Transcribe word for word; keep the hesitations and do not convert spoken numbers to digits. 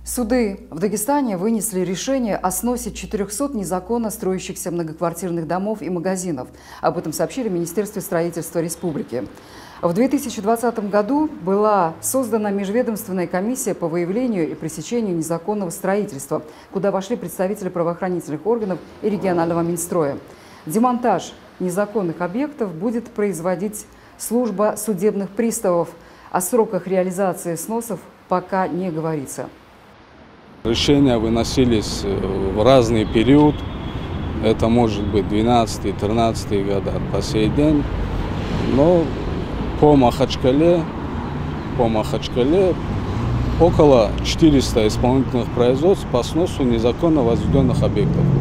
Суды в Дагестане вынесли решение о сносе четырёхсот незаконно строящихся многоквартирных домов и магазинов. Об этом сообщили в Министерстве строительства республики. В две тысячи двадцатом году была создана межведомственная комиссия по выявлению и пресечению незаконного строительства, куда вошли представители правоохранительных органов и регионального Минстроя. Демонтаж незаконных объектов будет производить служба судебных приставов. О сроках реализации сносов пока не говорится. Решения выносились в разный период. Это может быть двенадцатый-тринадцатый года по сей день. Но по Махачкале, по Махачкале около четырёхсот исполнительных производств по сносу незаконно возведенных объектов.